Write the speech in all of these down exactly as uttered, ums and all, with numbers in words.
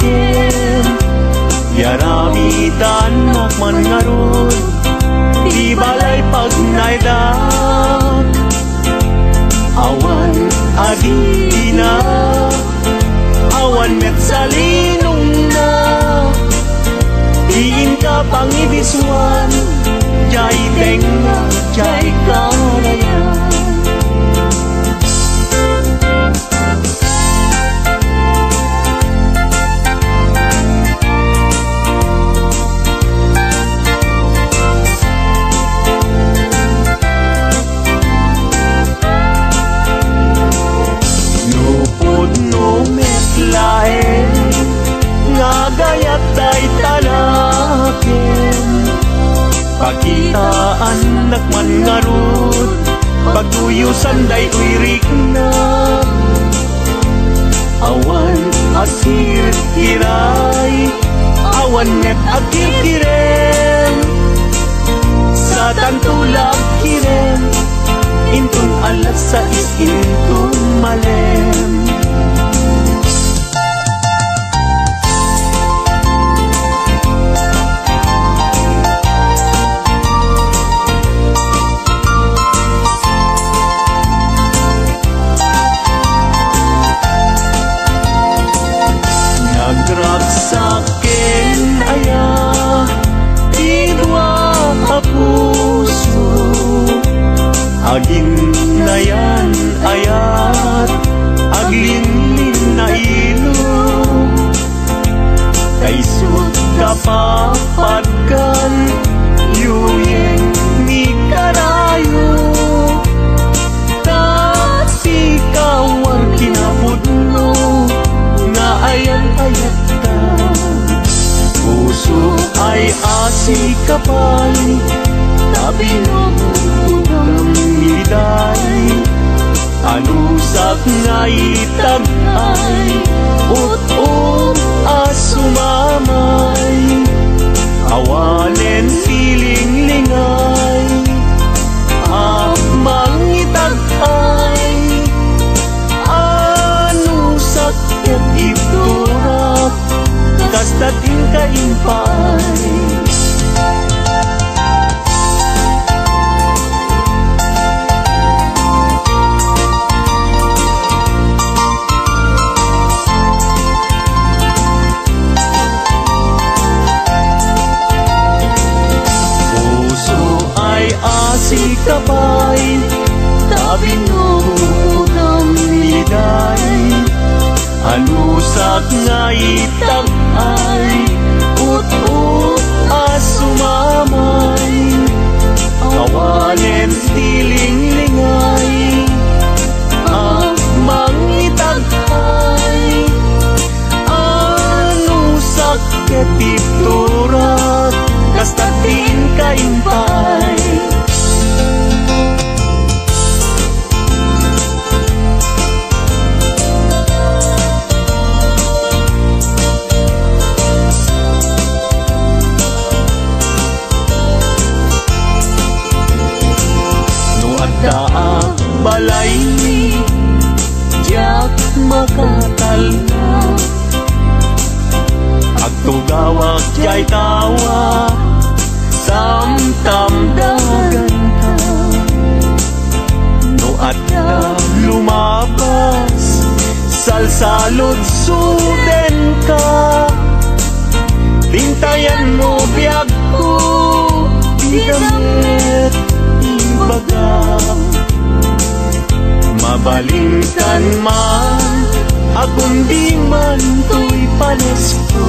akin. Yaramitan makman ngarod, di balay pag naidak. Awan adi na, awan met salinong na. Diin ka pangibiswan, jay tenga, jay karayan. Ngagayat ay tanakin, pakitaan nakman ngarud, pagtuyusan day uirik na. Awan asir kiray, awan net akikiren, sa tantulag kiren, intun alas sa is intun malem. Sakin aya, idwa kapuso, agin na yan ayat, aglingling na ilo. Kaisut kapapagkan, yuyeng ni karayo. Tasi kawar kinapudno, nga ayan-ayat ka. Puso ay asi kapay, tabinong miday. Anusak nga itagay, ut-ut asumamay. Awanen siling-lingay, amang itagay. Anusak ket iturak, kastatin kaimpay. Puso ay asi kapay, tabinong miday. Anusak nga itagay, ut-ut asumamay. Kawanen tiling-lingay, amang itagay. Anusak ket iturak, kastatin kaimpay. Balay ni jak makatalna, agtugawak jay tawa, samtam dagan ka. No adda lumabas, salsalod suden ka. Tintayan mo biyag ko, igamit imbaga. Mabalingkan man, akong di man to'y panesko.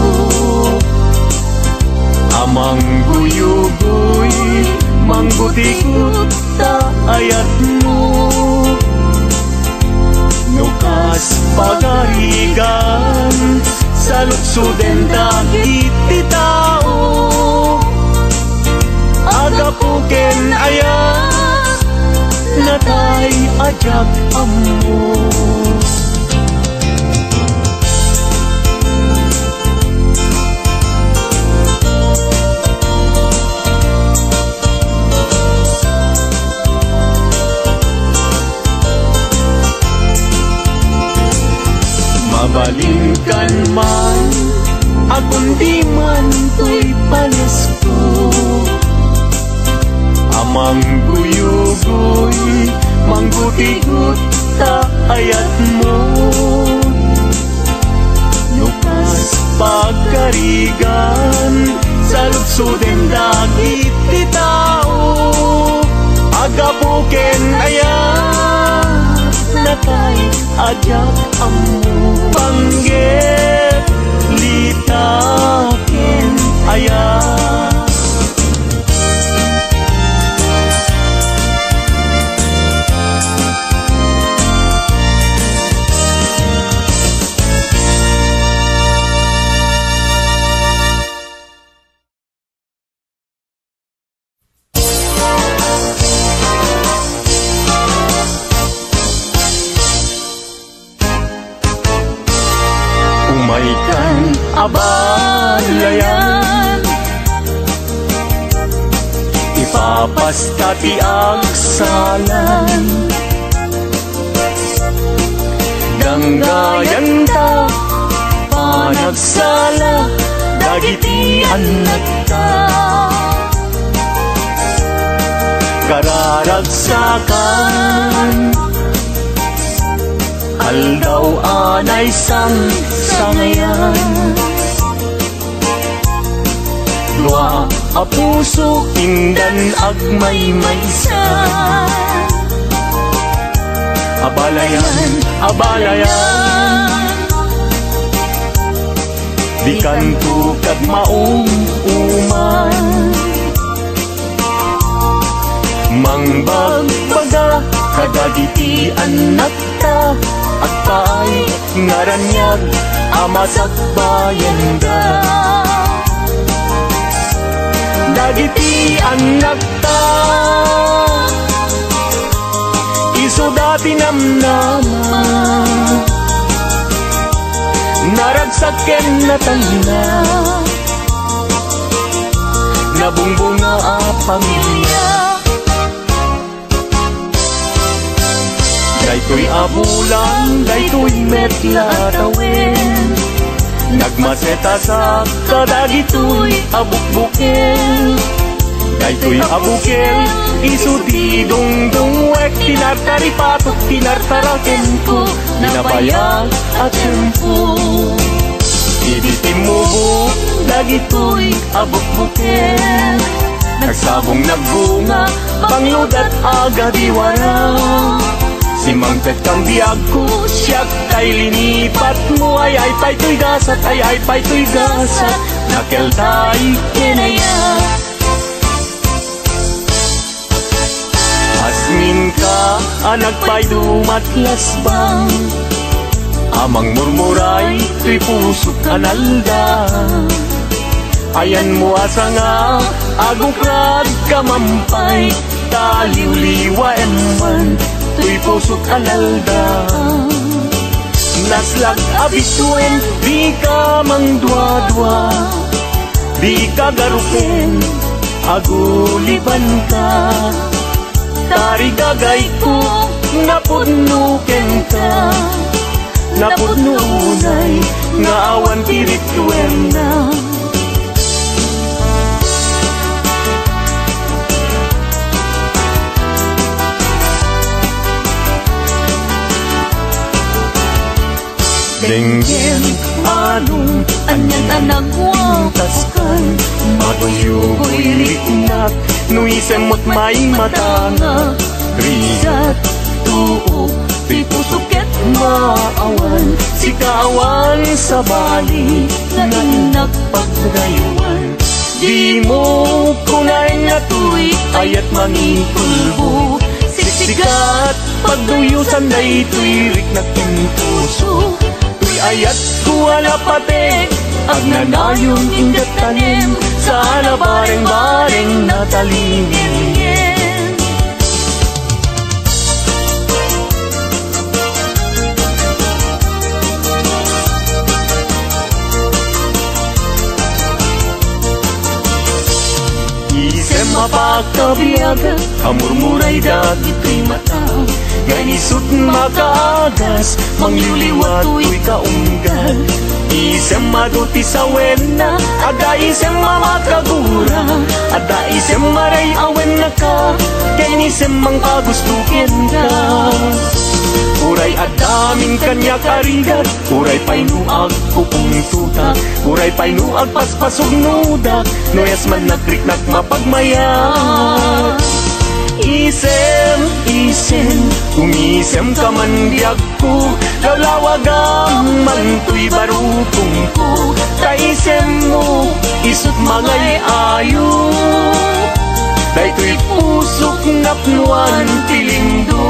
Amang guyugoy, manggutikot ta ayat mo. Nukas pagarigan, sa luksuden dagiti tao. Agapuken ayat, natay ajak amo. Mabalingkan man, mangguyugoy, manggutigot ta ayat mo. Nukas pagkarigan, sa lutsuden dagit ti tao. Agapuken ayat, nakay ajak amo. Panggit litaken ayat. Umaikan abalayan, ipapasta ti agsalan. Ganggayan ta panagsala, dagiti anak ta. Kararagsakan, aldaw anay sang sangayan. Dua a puso indan agmay maysa. Abalayan, abalayan, di kanto kat maong uman. Mangbagbaga kadagiti anak ta, at paay ngaranyag amasak bayan da. Dagiti anak ta, iso dati namnama, naragsaken na tanda, nabungbunga a pamilya. Daytoy abulan, daytoy metla tawin, nagmaseta sa kadagitoy abukbukel. Daytoy abukel, iso di dungdungwek, tinartaripatok, tinartaraken ko, ninabayag at tempo. Ibitimubo, dagitoy abukbukel, nagsabong nagbunga, pangludat agadiwara. Si Mangpet kang biyag ko, siyak kay linipat mo. Ay ay pa'y to'y gasat, ay ay pa'y to'y gasat, nakel tayo kinaya. Asmin ka, anak pa'y dumatlas bang, amang murmuray, to'y pusok kanalda. Ayan mo asa nga, agukrad kamampay, taliw-liwa eman, to'y pusok alalda. Naslag abituen, di ka mangdwa-dwa, di ka garupen, aguliban ka. Tari gagay ko, napudnuken ka, napudnunay, nga awan tirituen na. Denggen anong anyan anak wataskan, maguyugoy riknak, nuisem mo't may matanga. Rigat tuo, ti pusuket maawan, si kawan sa bali, nanak pagdayuan. Di mo kunay na tuy, ayat mangikulbo, siksikat pagduyusan na ito'y riknak ng puso. Ayat ko alapate, agnanayong ingat tanim, sana bareng-bareng natalingin. Isem mapakabiyaga, kamurmuray dagito'y matao, ganisut makaagas, mangliwliwat to'y kaunggal. Isem maduti sa wena, ada isem mamakagura, ada isem maray awen na ka, isem mang pagustukin ka. Uray adaming kanya karigat, uray painuag kupong tuta, uray painuag paspasog nudak, noyas man nagriknak mapagmayat. Isem, isem, umisem ka man diag ko, lawlawagam man tuy barutong ko. Kaisem mo, isut mangay ayo, daytoy pusok ngapnuan tilindo.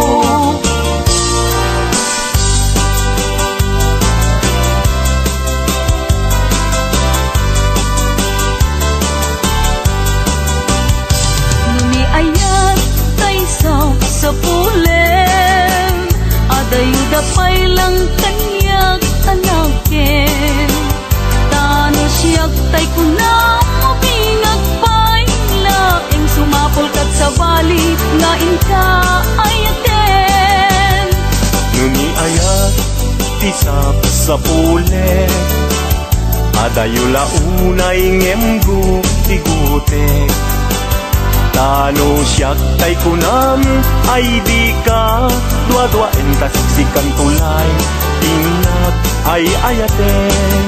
Sa pulem, adayuda pa'y lang kanyak anakin. Tano siyak tay kunang mabingag pa'y laing sumapol kat sa bali nga inka ayaten. Nuni ayat tisap sa pulem, adayula unay ngemgu tigutek. Tano siyak tay kunam ay di ka dua-dua entas sikan tulay tingnak ay ayaten.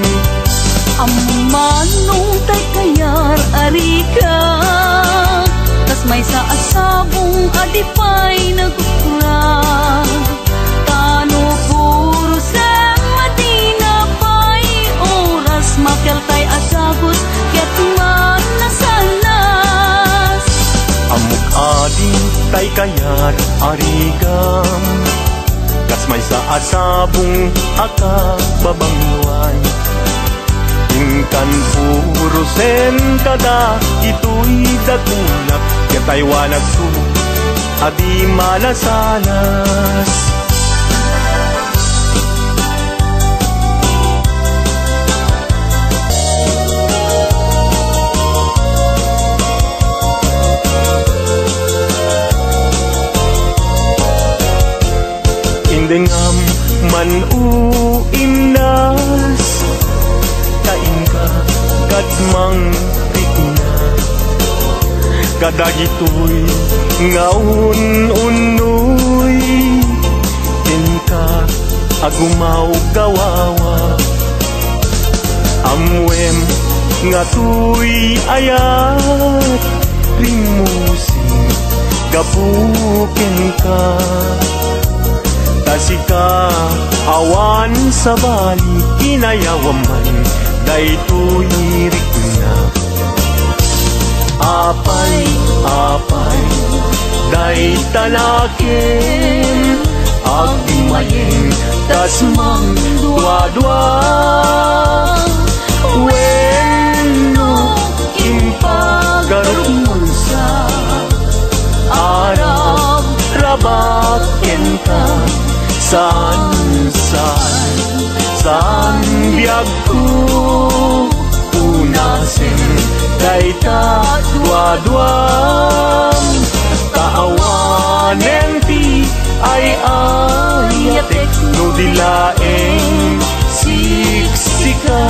Amanong tay kayar arika, tas may sa asabong adipay nagukura. Tano puro sa madina pa'y oras makel tay asagos kaya't man nasanas. Amuk ading tay kayat arigam, kas may sa asabong aka babangluan. Ingkan puro sen kada ito'y dagunak, yatay wanag ko adi malasanas. Indengam man uimnas, kain ka kadmang rikna. Kadagitoy ngaun unoy, inka agumaw gawawa. Amwem ngatuy ayat, rimusin gabuken ka. Tasika awan sa bali kinayawaman, daytoy rikna. Apay, apay, day tanakin, agdimayin, tas mang dua-dua. Weno impagarumon sa Arab rabaken ka. San, san, san biag ko unasin, dayta dua-duam. Taawanen ti ay ayatek, no dilaeng siksika.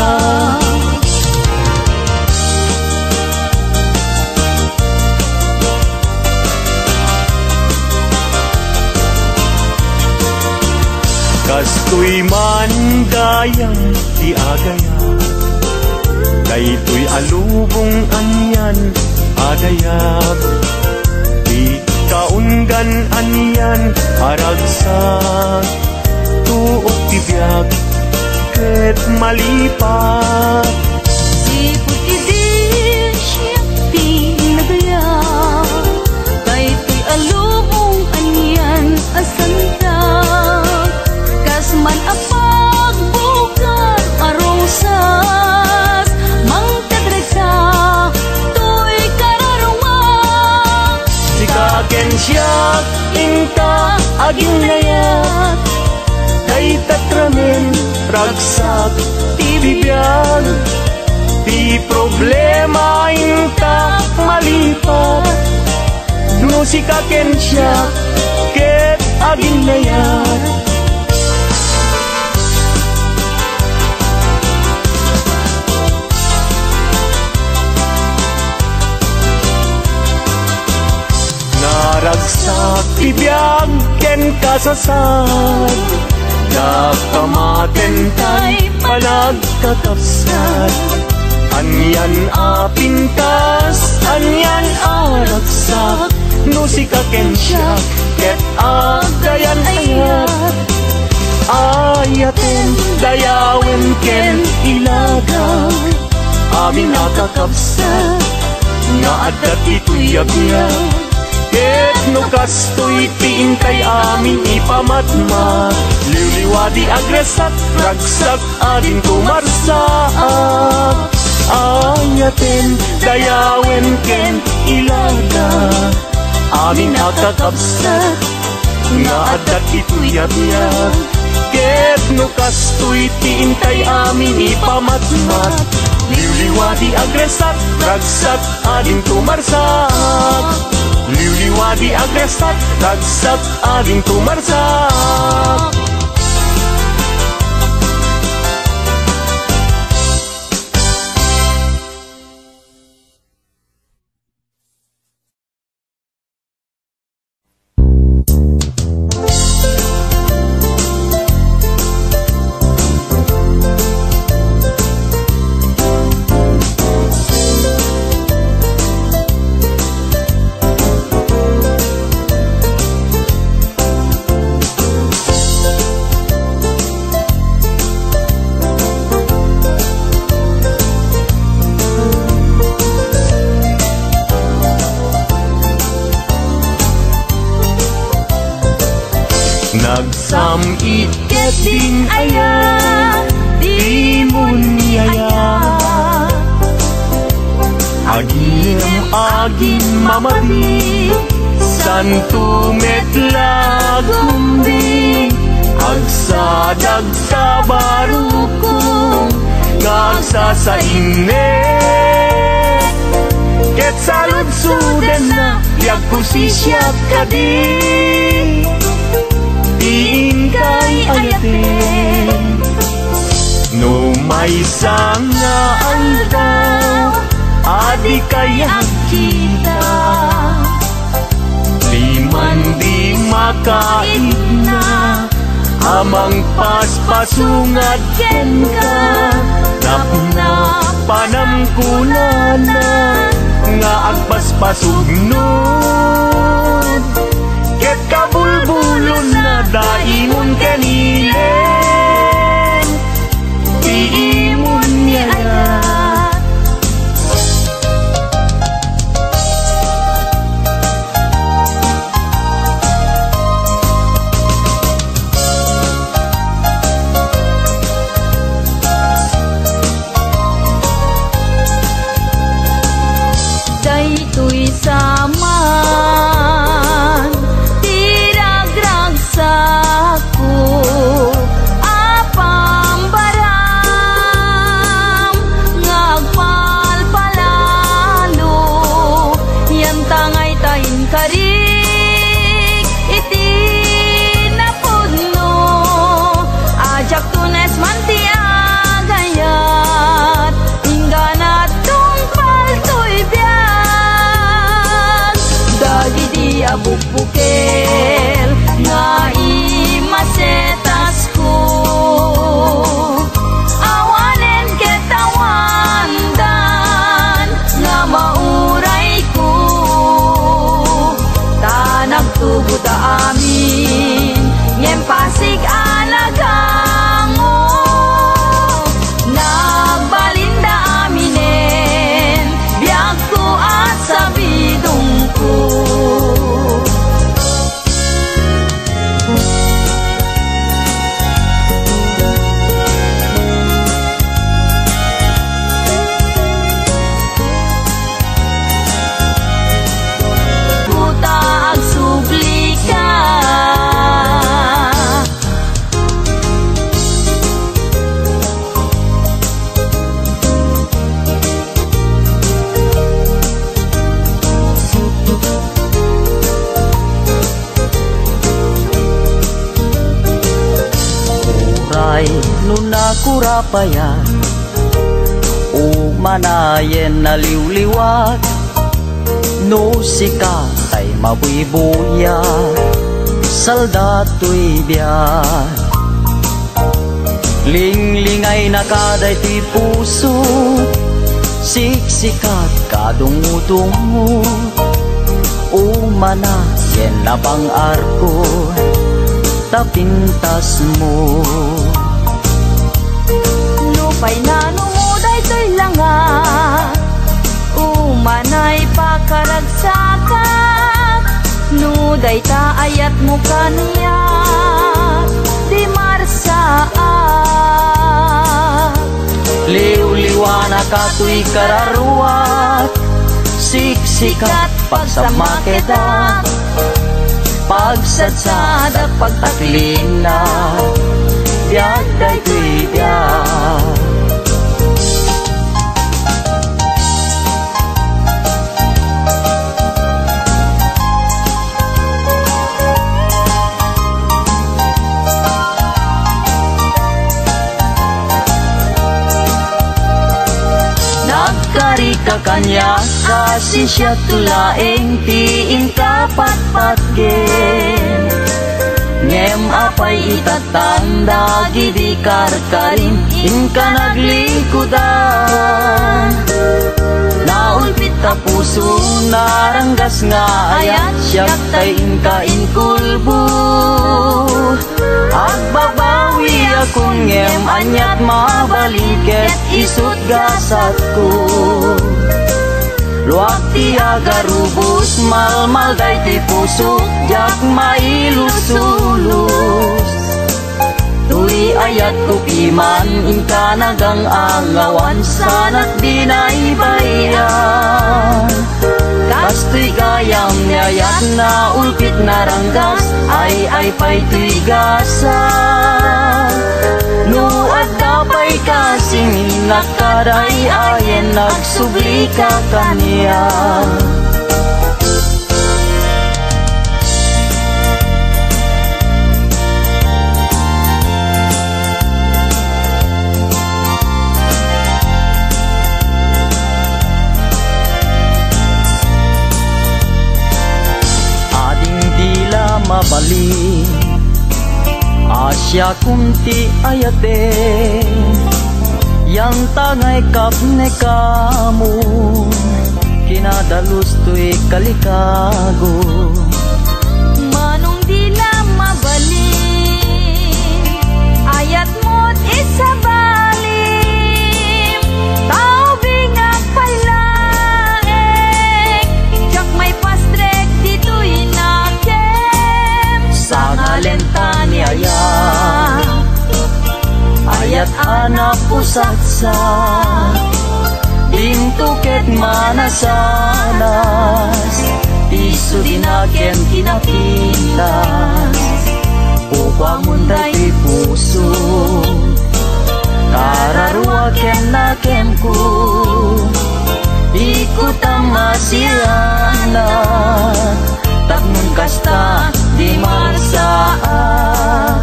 Kastoy man dayang di agaya, daytoy alubong anyan adayag. Di kaunggan anyan aragsak, tuok tibiyag ket malipat. Sipot idin siyak di nagaya, daytoy alubong anyan asanta. Man apag bukan arosas, mangkadragsa to'y kararumang. Sikaken siyak inka aging layat, day tatramen ragsak tibiyag. Di problema inka malipat, no sikaken siyak ket aging layat. Ragsak tibiyag ken kasasad, nakamaten tay palagkakapsat. Anyan a pintas, anyan a ragsak, no si kakensya ket agayan ayat. Ayaten dayawen ken ilaga, amin nakakapsat nga adat ito'y abiyag. Ket no kastoy tiintay amin ipamatma, liwliwadi agresat ragsak adin tumarsak. Ayaten dayawen ken ilaga, amin nakakapsat nga adat ito'y abiyag. Ket no kastoy tiintay amin ipamatmat, liwliwadi agresat ragsak adin tumarsak. Liwliwadi agresat ragsak adin tumarsak. Nagsamit ket din aya, di mo niyaya. Agim agin mamadi, santo metlag kumbing. Agsadag sa barukong, ngagsa sa inet. Ket saludsuden na, liag kusisyak ka di. Diin kay ayaten, no may sanga aldaw, adi kaya kita. Liman di makait na, amang paspasungat ken ka. Napna panamkulanan, nga agpaspasugnon. Ket kabulbulon na daimon kanilen, iimon niya. Daytoy saman tirag-ragsako, apambaram ngagpalpalalo, yan tangay tayin karik iti napudno. Ajak tunes manti agayat, ingganat tungpal to'y biyag. Dagi di abukbukel nga imasetas ko, awanen ketawandan nga mauray ko. Tanag tubo ta amin ngem pasig alagango, nagbalinda aminen biag ko at sabidong ko. Puta agsublika, uray nun nakurapayan, umanayen na liwliwat, no sika kay kay mabuibuya saldato'y biyat. Linglingay na kaday ti puso, siksikat kadungo-dungo, umana yen na bang arko tapintas mo. Lupay na numuday to'y langa, umanay pakaragsakat, nuday ta ayat mo kaniya di marsaat. Liw-liwana ka to'y kararuat, siksikat pagsamakedat, pagsadsada pagtaklina, biyag day to'y biyag. Nagkari ka kanya kasi siya tulaeng tiin kapat-pat gen. Ngem apay itatanda gidi karkarin in ka naglikudan. Naulpit ta puso naranggas nga ayat siyak tay inkain kulbo. Agbabawi akong ngem anyat mabaliket isut gasat ko. Luag ti agarubos malmal day ti puso jak mailus-ulus. Tuy ayat ko piman inka nagang angawan sanat di naibayan. Kastoy gayam nyayat na ulpit naranggas ay ay pa'y tuy gasa. Nuat kapay kasing nakaray ayen nagsubli ka kaniya. Mabalik Asya kunti ayate yang tangay kapne kamu kinadalus to'y kalikago. Manong dila mabalik ayat mo't isabalim, tao bingak palaeng jak may pastrek dito'y nakem. Sa ngalenta ni ayat ayat anak pusatsa dintuket manasanas tisu dinaken kinapintas upang munday ti puso kararuaken naken ko ikut ang masiyana tapnon kasta di marsaat.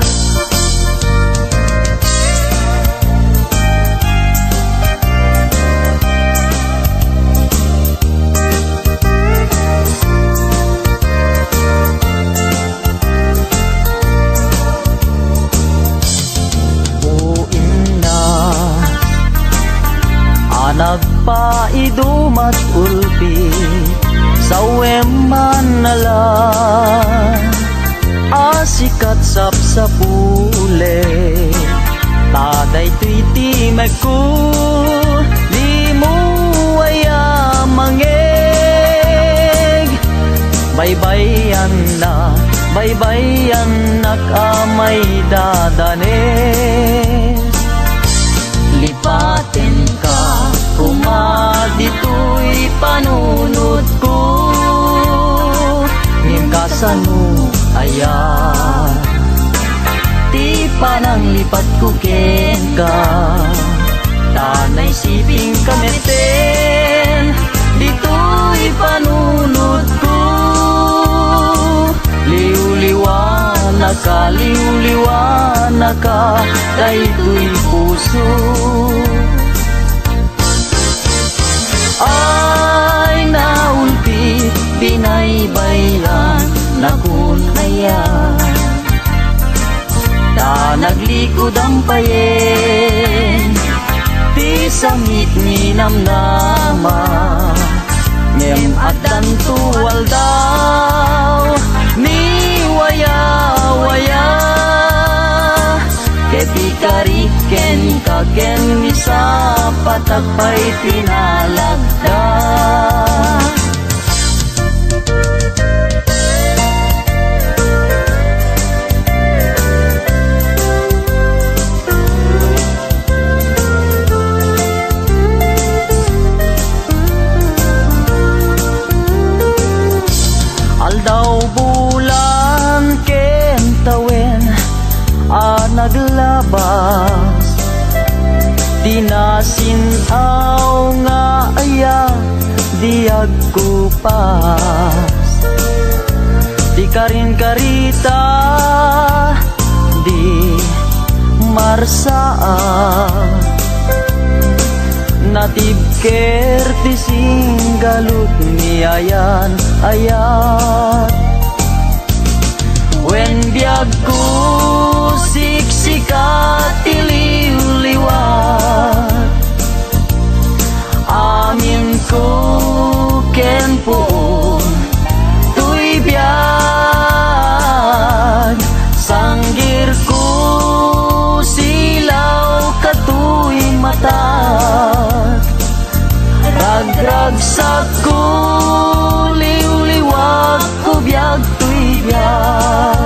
Nagpaidumat ulpi sa weman nalang asikat sap sa pule taday tuiti magku limu aya mangeg baybayan na baybayan nakamay dadanes lipaten ka kumadito'y panunod ko ngim kasano ayan ti panang lipat ko ken ka tanay siping kameten dito'y panunod ko liw-liwana ka liw-liwana ka dayto'y puso. Ay naulpit binay baybayan na kun ayan. Ta naglikod ang payen, ti sangit ni namnama, ngem adan tuwal daw, ni waya-waya. Keti kariken kaken misa patagpay pinalagda. Aldaw bulan ken tawen a naglabas, tinasinaw nga aya di agkupas. Di karin karita di marsaa, natibker ti singgalut ni ayan ayat. Wen biag ko siksikat tiliw-liwat, amin ko ken puon tuy biag. Sanggir ko silaw katuy matat, ragrag sa kuliw-liwag ko biag tuy biag.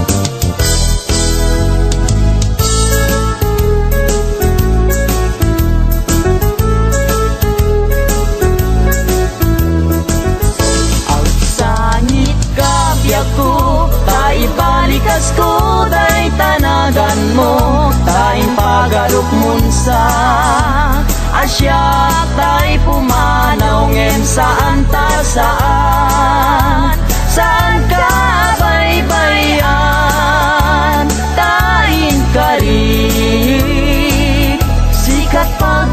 Ibalikas ko day tanagan mo, tayong pagarok munsa asya tay pumanaw ngem saan ta saan. Saan ka baybayan tayin karik, sikat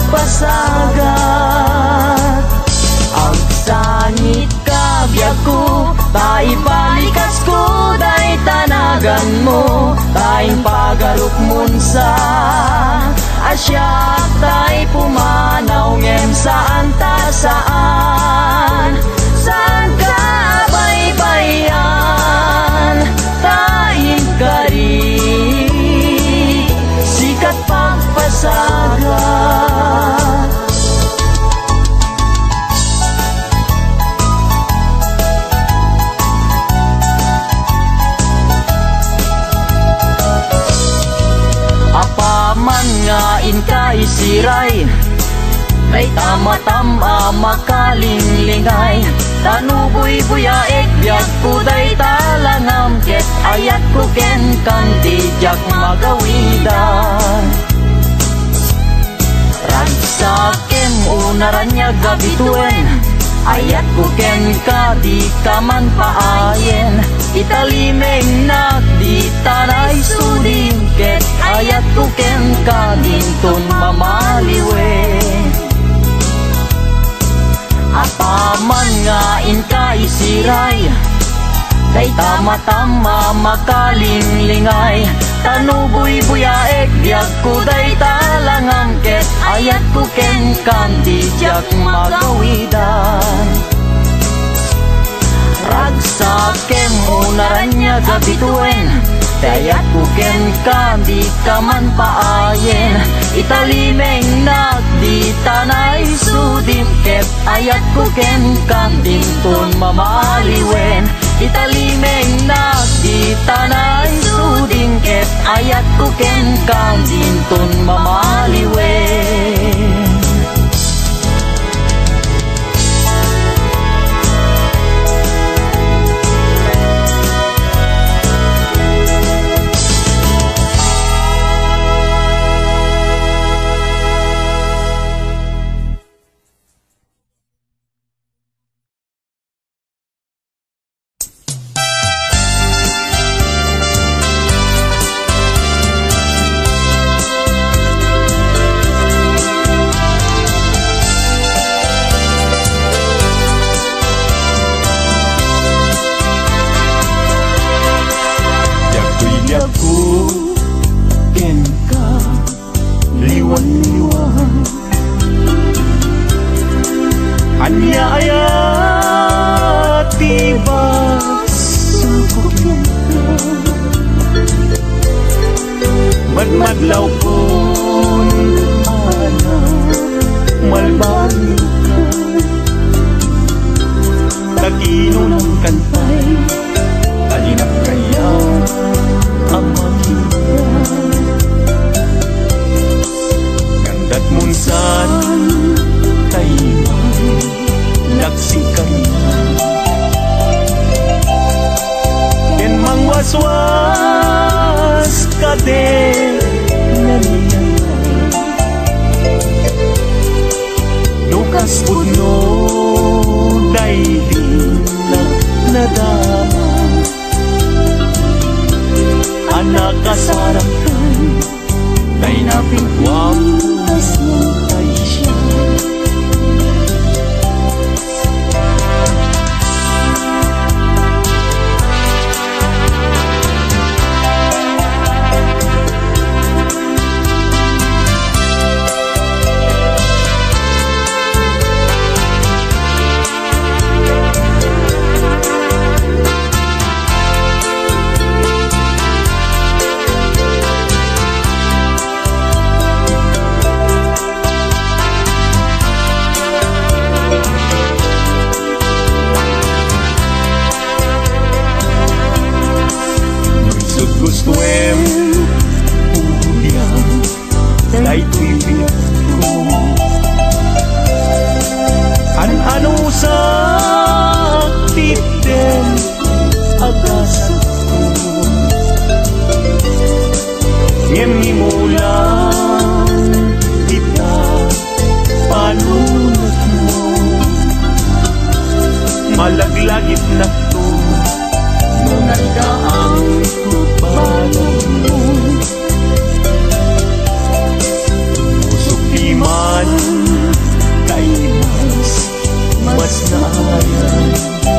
pagpasagat. Ang sangit ka biag ko, tay balikas ko day tanagan mo, tayong pagarok munsa asya tay pumanaw ngem saan ta saan. Saan ka baybayan tayin karik, sikat pagpasagat. Apaman nga inkay siray, kay tama-tama makalinglingay. Tanuboy-buyaek biag kuday talangam, ket ayat ko ken kanti jak magawidan. Ragsakem unaran niya gabituen, ayat ko ken ka di kaman paayen. Italimeng nak di tanay sudin, ket ayat ko ken ka dinton mamaliwe. Apaman nga inkay siray, kay tama-tama makalinglingay. Tanuboy-buyaek biag kuday talangam, ket ayat ko ken kandi jak magawidan. Ragsakem unaran niya gabituen, dayat ko ken kandi kaman paayen. Italimeng nak di tanay sudim, ket ayat ko ken kanding ton mamaliwen. Italimeng nak di tanay sudim, ket ayat ko ken kanding ton mamaliwen. madlaw kun ana malbang kagino ng kantay kalinap kaya ang makita gandat munsan tayman laksikan ken mangwaswas kade naniyan dukas pudno daydin na nadama anak kasarakan kay napingwang asmutay siya gustuem pudiam dai tuibit ko an ano sakiten agasat ko ngem himulan kita panunot mo malaglagit na to nung nagdaang tupalan mo pusok di man kay mas mas naayan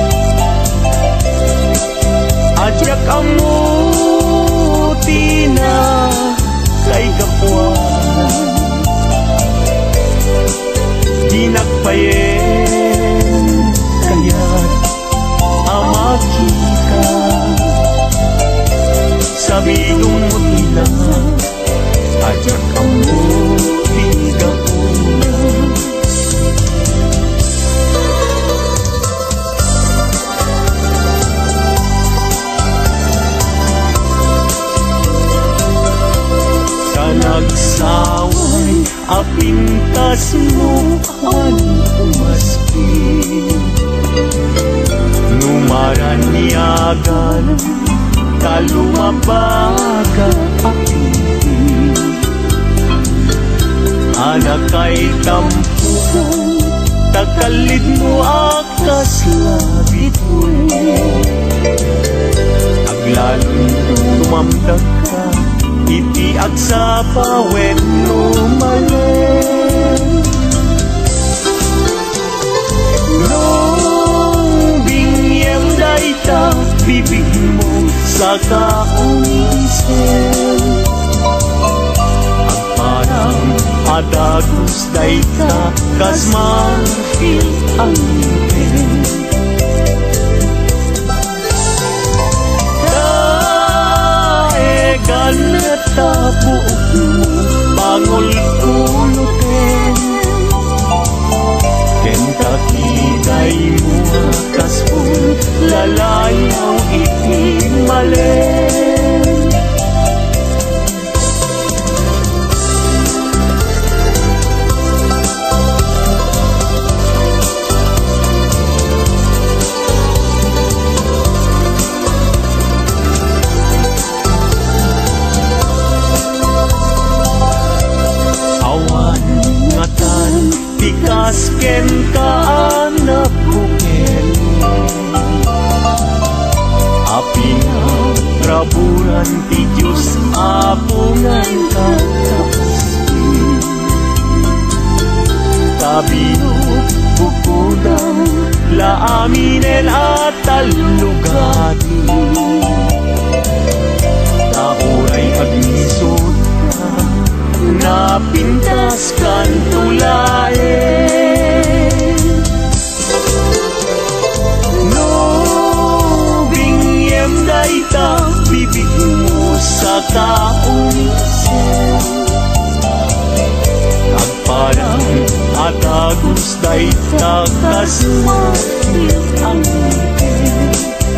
adyak ang muti na kay kapuan di nagpayen kaya't amakika sabidong mo tila adyak ang muti kapuan sa nagsaway apintas mo ang umaspin numaraniagan kalumabaga apin anak kay tampukan takalid mo akas labit mo aglalong tumamdag ka itiag sa pawen lumalen nung bingyem daita bibig mo sa kaunisen ang parang adagos daita kas marfil ang pen daegan tabuok mo pangol kulutin kentakiday mo akas po lalayaw itimalen awan ngatan tikas ken kaanak bukel api na raburan ti Diyos apungan kakaskin tabino bukudang laaminen at talugati tauray agnisot ka napintas kan tulaen no bingyem daita bibig mo sa kaunisen ay takas matil ang ngipin.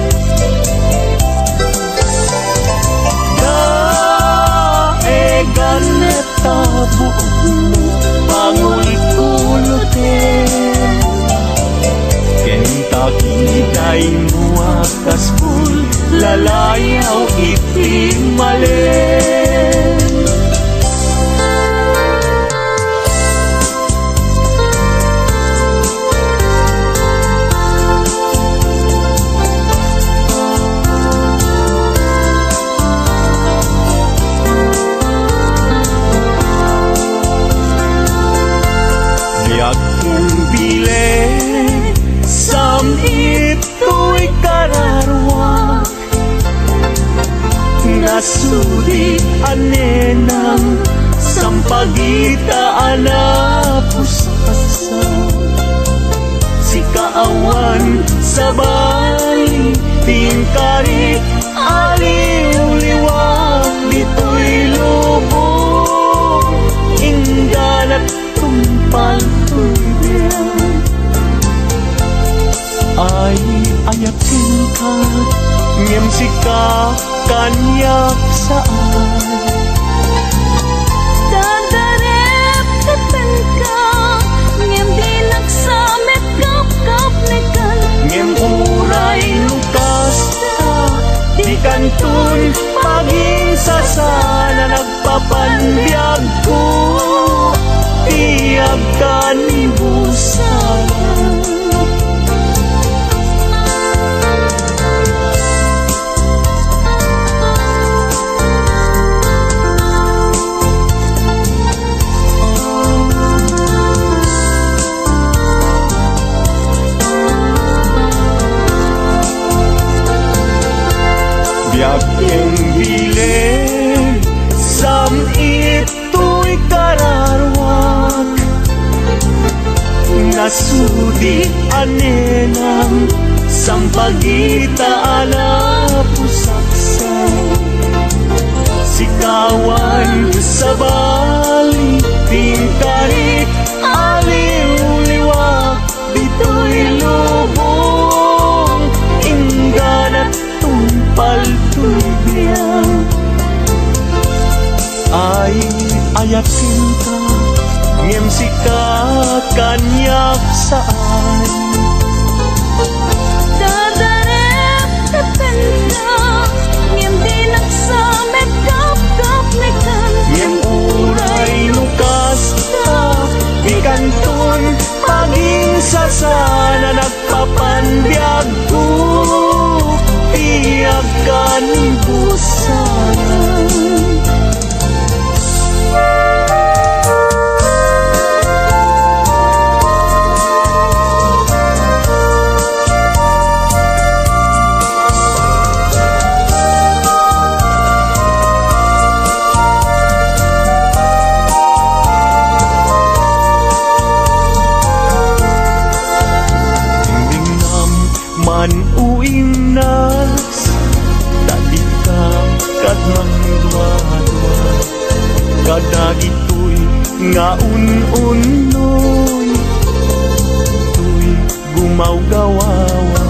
Daegan neta buok mo pangul-ulutin, Kentucky day mo akas bul lalayaw ipimalin. Yakong bile sam ito'y kararwa, nasudi anenang sampagitaan na pusasa. Si kaawan sa bali tingkari aliw-liwag dito'y lubong ingganat tumpal tuwibian. Ay ayakin ka ngem sika kanyak saan, Dadarep tepen ka ngem dilak samet kap-kap nekan, ngem uray lukas ta di kantun paging sasana nagpapanbiyag ko tiyag kanibusan. Yakeng bile sam ito'y kararwak, nasudi anenang sampagitaan na pusaksan. Sikawan sa bali tingkari aliw-liwag dito'y lubong ingganat tumpal tuwibian. Ay ayakin ka ngem sika kanyak saan, Dadarep tepen ka ngem dilak samet kap-kap nekan, ngem uray lukas ta ikantun paging sasana nagpapanbiyag ko tiyag kanibusan. Man uing nas tadi ka kadlang dua-dua, kadagitoy nga un-unoy tuy gumaw-gawawa.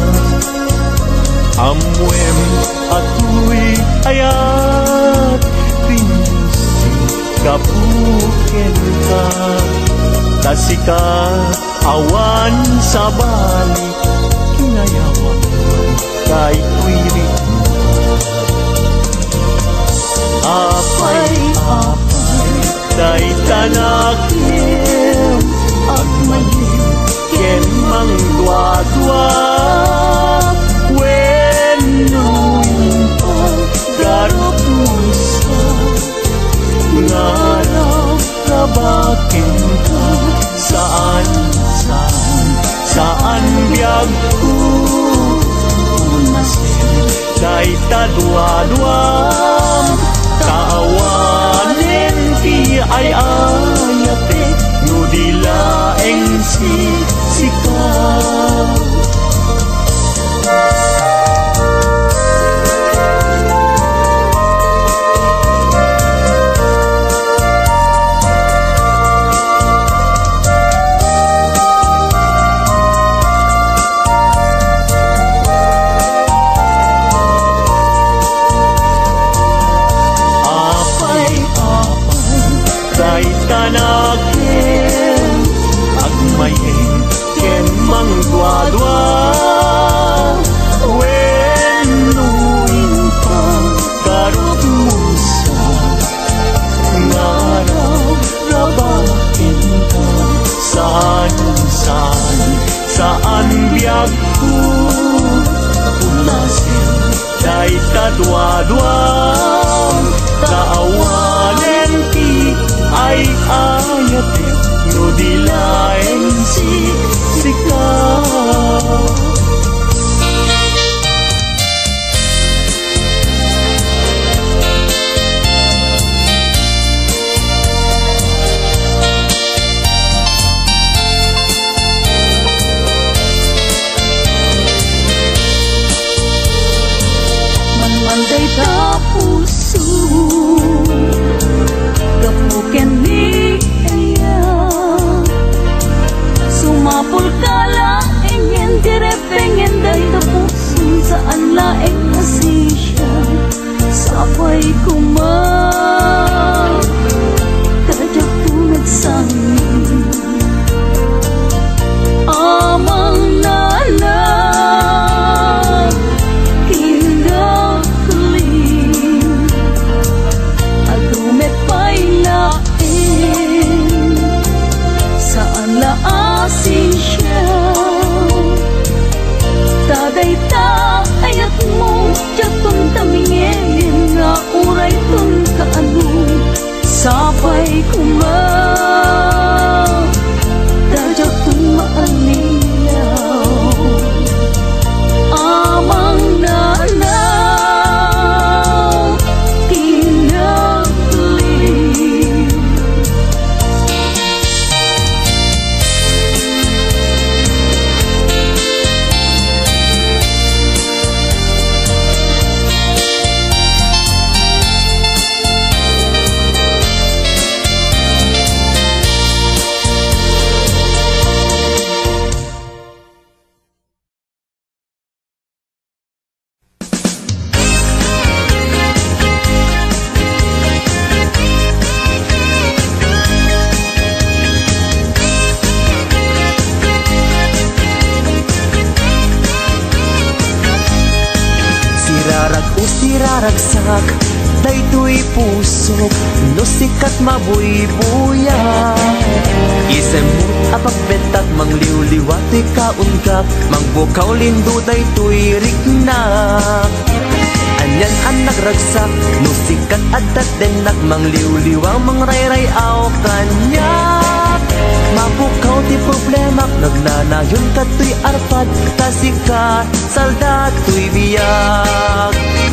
Amwem atoy ayat tinusi kapuken ka, tasika awan sa balik kinayawang kay tuwirit mo. Apay, apay, day tanakim at malim ken mang dua-dua. Wenuin pa garutusa ngaraw kabakin ka saan saan saan biyag ko unasin day tadua-duam kaawanin ti ay ayate nudilaeng si sikaw. dua-duang kaawanen ti ay ayate no dilaeng si sika. Manday ta puso kapuken ni aya sumapul kala ingin dire pengen day ta puso saan laeng asisya sapay kumang kajak tunad sangin amang nana asisya taday ta ayat mo jatong tamingin nga uray tun kaano sabay kumang dajak tun maanilaw amang nanaw kinagli. Siraragsak, daytoy pusok, no sikat mabuybuya. Isemut apagbetak, mangliwliwatoy kaungkak, mangbukaw lindo daytoy rignak. Anyan anak ragsak, no sikat adat denak, mangliwliwang mangrayrayaw kanyak. Mabukaw ti problemak, nagnanayon katoy arpad, tasika saldatoy biyag.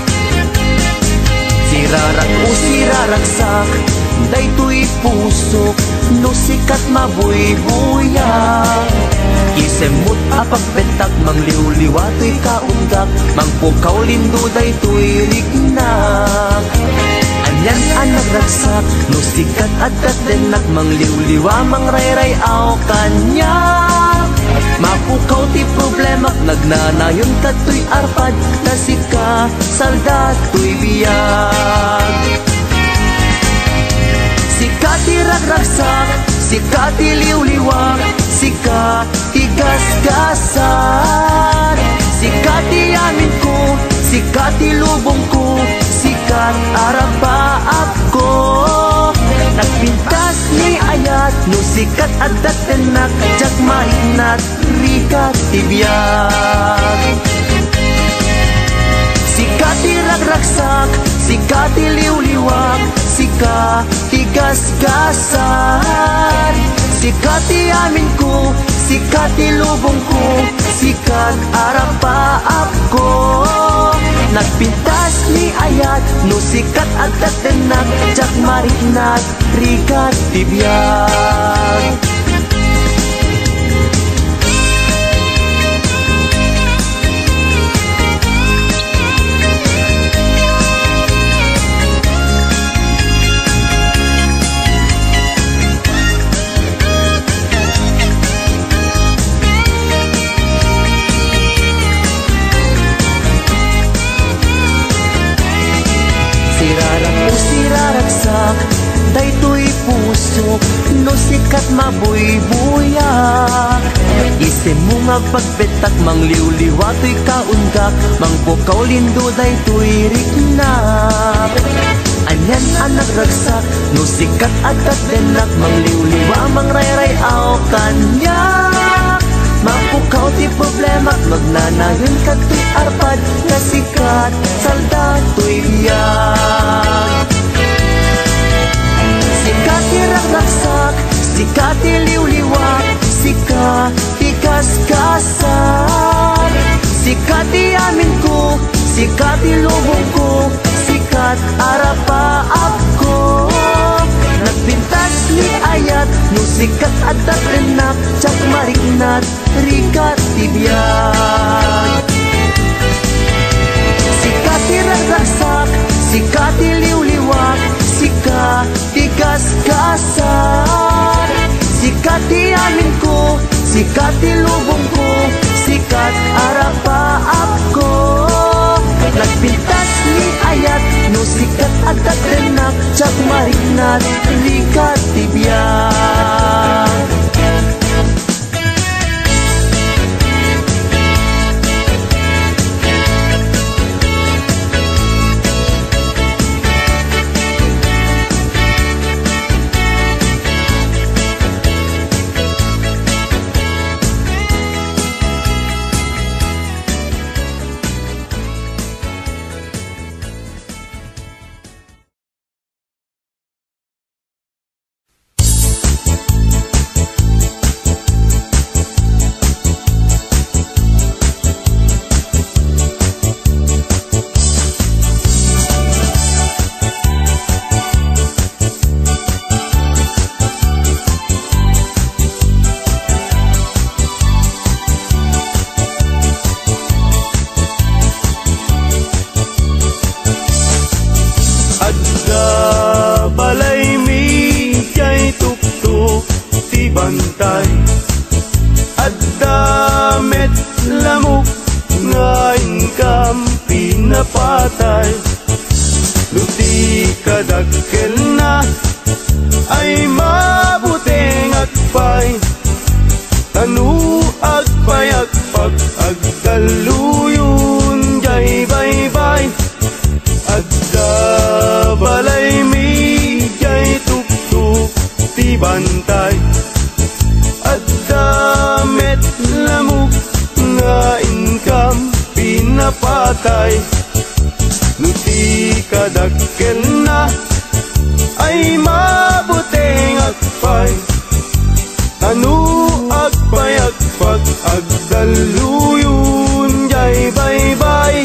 Sirarak o siraragsak, daytoy pusok, no sikat mabuybuyak. Isemut apagbetak, mangliwliwatoy kaungkak, mangpukaw lindo daytoy rignak. Anyan anak ragsak, no sikat adat denak, mangliwliwa mangrayrayaw kanyak. Mapukaw ti problemak, nagnanayon katoy arpad, tasika saldatoy biyag. Sika ti ragragsak, sika ti liwliwag, sika ti gasgasan. Sika ti amin ko, sika ti lubong ko, sikat arapaap ko. Nagpintas ni ayat, no sikat adat denak, jak mahinat rikat tibiyag. Sikat ti ragragsak, sikat ti liwliwag, sikat ti gasgasan. Sikat ti amin ko, sikat ti lubong ko, sikat arapaap ko. Nagpintas ni ayat, no sikat adat denak, jak mahinat rikat tibiyag. Siraragsak, daytoy pusok, no sikat mabuybuyak. Isemung agpagbetak, mangliwliwatoy kaungkak, mangpukaw lindo daytoy rignak. Anyan anak ragsak, no sikat adat denak, mangliwliwa mangrayrayaw kanyak. Mapukaw ti problemak, magnanayon katoy arpad, kasikat saldatoy sikat iamin ko, sikat ilubong ko, sikat arapa ako. Nagpintas ni ayat, no sikat adat enak, cak mariknat, rikat tibiyag. Sikat iragraksak, sikat iliwliwak, sikat tigas-gasan. Sikat iamin ko, sikat ilubong ko, sikat arapa ako. Nagpintas ni ayat, no sikat adat enak, cak mariknat, rikat tibiyag. Bantay adda met lamok nga ingkam pinapatay. Luti kadagkel na ay mabuteng agpay, tanu agpay agpag agdaluyon jay baybay. Adda balay mi jay tuktuk ti bantay, met lamok nga income pinapatay. Nuti kadakkel na ay mabuteng agpay, tanu agpay agpag agdaluyon jay baybay.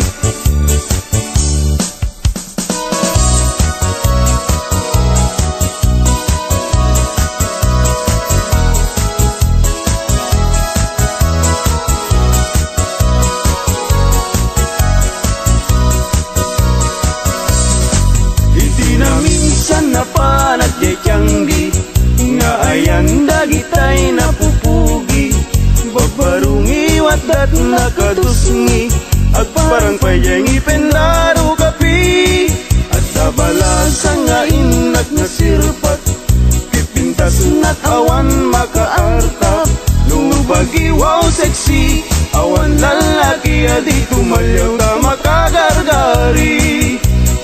Napanagyakyanggi nga ayan dagitay napupugi, babarungi wadat nakatusngi, agparang payang ipenlaro kapi. At tabalasa nga inak nga sirpat, pipintas na't awan makaartap. Lubagi wow sexy, awan lalaki adi tumalyaw ta makagargari.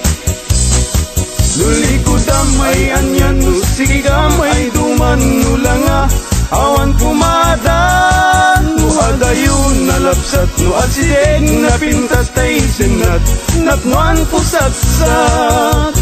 Luli ko damay anyan no sige gamay duman no langa, awan kumadan no adayon nalapsat no asideng napintas tay senat natnuan pusaksak.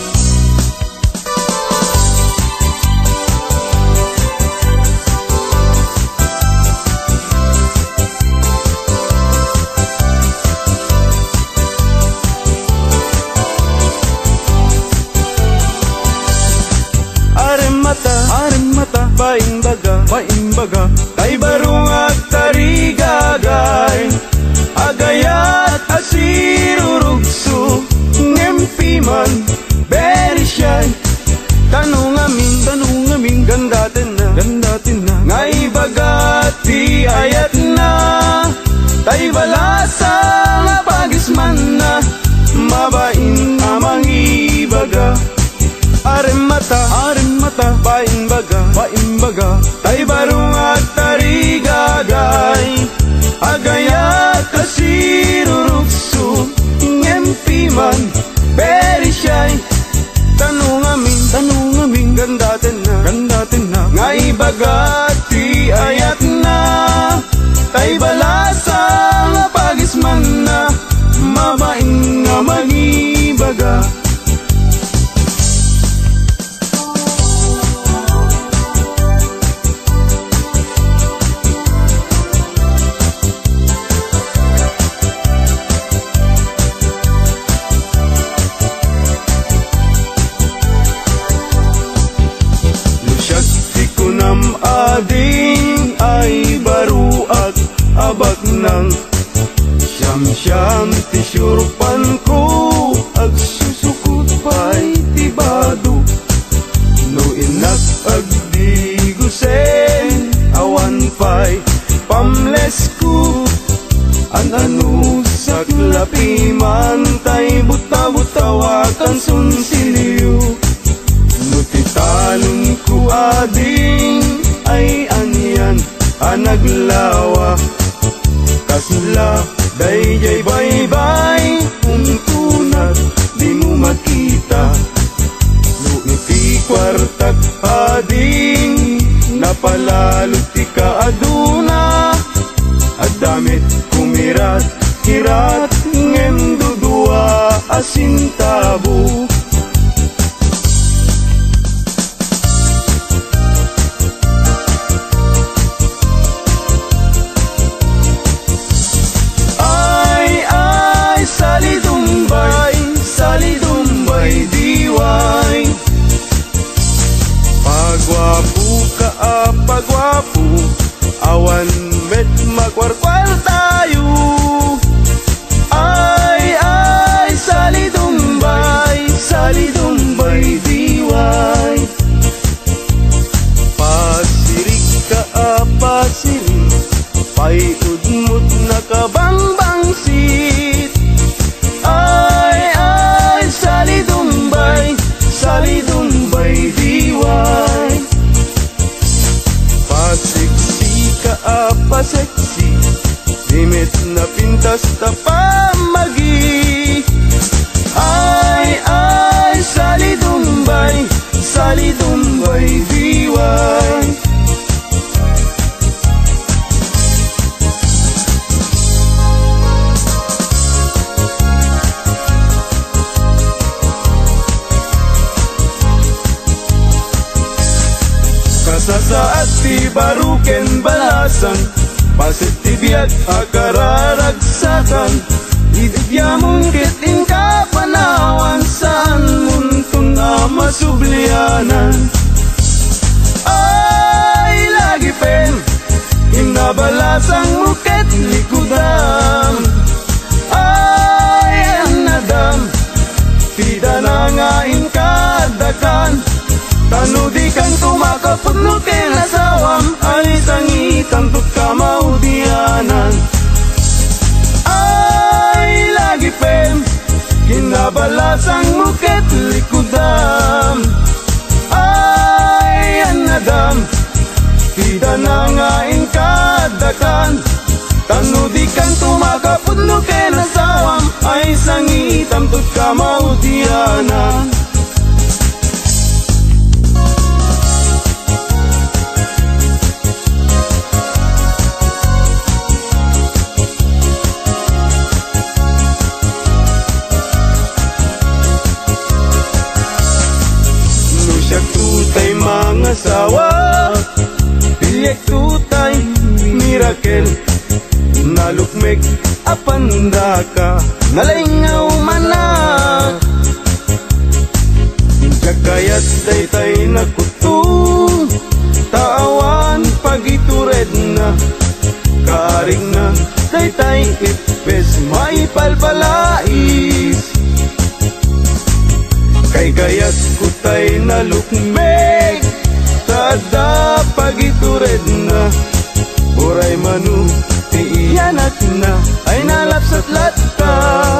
Paimbaga, paimbaga, tay barungag tarigagay, agayat asirurugso, ngempiman, very shy. Tanong amin, tanong amin, gandatin na, gandatin na, ngay bagati ayat na, tay balasa nga pagisman na, mabain amang ibaga. Aremata, aremata, paimbaga, paimbaga, tay barungag tarigagay, agayat asirurugso, ngempiman, very shy. Tanong amin, tanong amin, gandatin na, gandatin na, ngay bagati ayat na, tay balasa nga pagisman na, mabain nga magibaga. urat ngem dudua asin tabu. Ay ay sali Dumbay, sali Dumbay diway. Pagwapo ka ah, pagwapo, awan met magwarkwal tayo. Ay ay sali Dumbay, sali Dumbay diway. Pasirik ka ah, pasirik, paiudmut na kabangbangsit. Ay ay sali Dumbay, sali Dumbay diway. Pasiksi ka ah, paseksi, limit na pintas ta pamagi. Ay ay sali Dumbay, sali Dumbay diway. Kasasaat ti baruken balasan, pasitibiyag akararagsakan. Idibyamun kiting kapanawan, saan muntong na masublianan. Ay lagi pen, inabalasang muket likudam. Ay anadam, tida na nga inkadakan. Tanudikan tumakapot no kinasawam, alisang itantut ka maudianan. Ay lagi pen, kinabalasang muket likudam. Ay anadam, tida na nga inkadakan. Tanudikan tumakapot no kinasawam, ay sangi itantut ka maudianan. Tutay mga sawa, bilyek tutay mirakel. Nalukmek apanda ka, nalingaw mana. Jagayat daytay nakutung, tawan pagitured na. Kaaring na daytay ipes, maipalpalais. Kay gayat kutay na lukmek, tada pagitured na. Uray manu, tiiyanak na, ay nalapsat latta.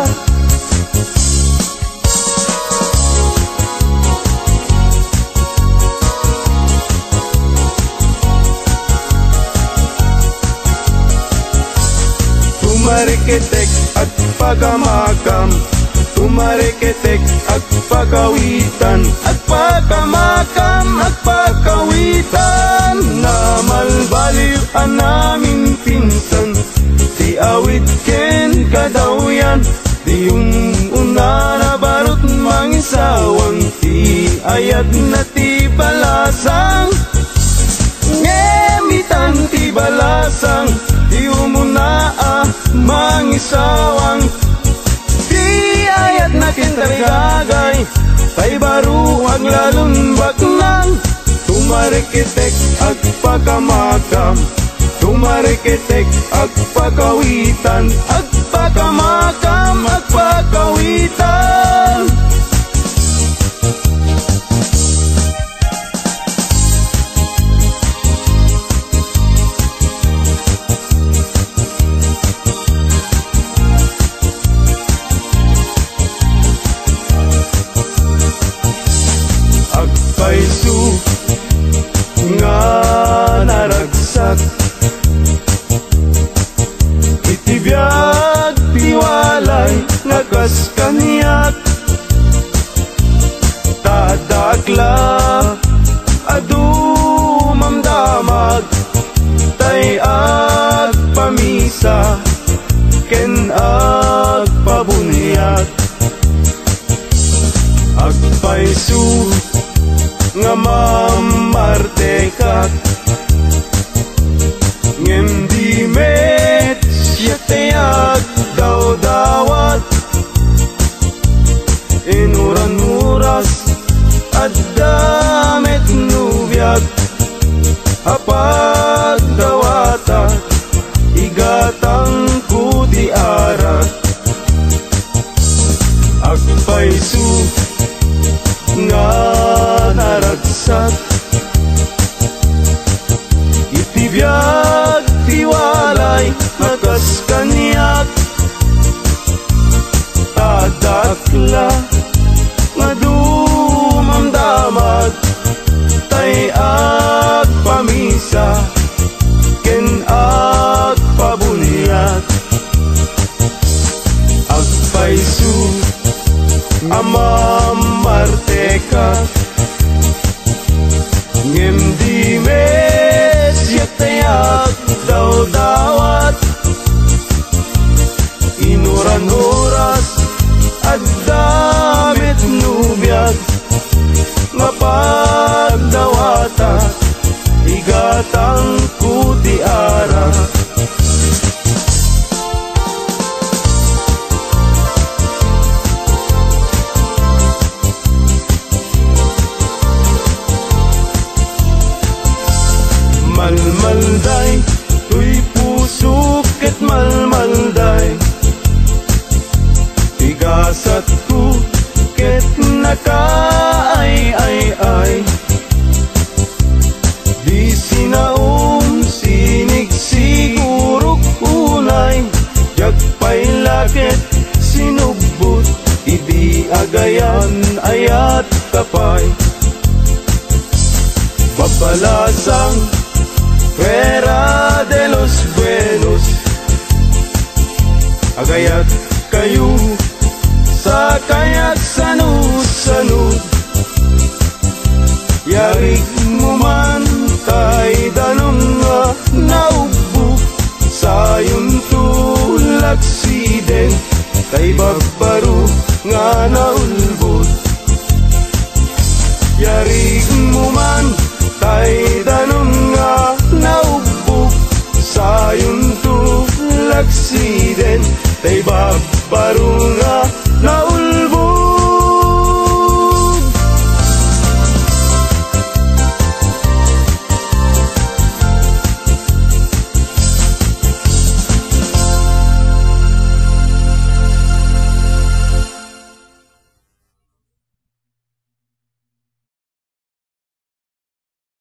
Tumariketek at pagamakam, tumariketek at pagawitan, at pagamakam at pagawitan. Na malbaliw ang namin pinsan, si awit ken kadawyan. Di yung una na barot mangisawang, ti ayat na ti balasang. Ngemitan ti balasang, di umuna ah mangisawang. Ayat na kintargagay, tay baruag lalong baknang. Tumarikitek ag pagamakam, tumarikitek ag pagawitan, ag pagamakam ag pagawitan. Paisu nga naragsak, itibiyag tiwalay nakas kaniya. Agpaisu nga mamartekak ngem di met siya tayag daw dawat inuran muras at damit nubyag apag dawata igatang kudi arat agpaisu nga naragsak itibiyag tiwalay nakas kanyak tadakla nga dumamdamat tay agpamisa ken agpabunyat agpaisu amamarteka ngem di mesyak tayak daw dawat inuran oras at damit nubyag mapagdawata igatang kuti ara malmalday tuy puso ket malmalday tigasat ko ket nakaay ay ay di sinaum sinig sigurok unay jagpay lakit sinugbot idi agayan ayat kapay babalasang Fuera de los buenos agayat kayo sa kayak sanud-sanud yarig mo man kay danong nga naubok sayon tulak siden kay bagbaro nga naulbot yarig mo man kay danong nga naubok sayon tulak siden tay bagbaro nga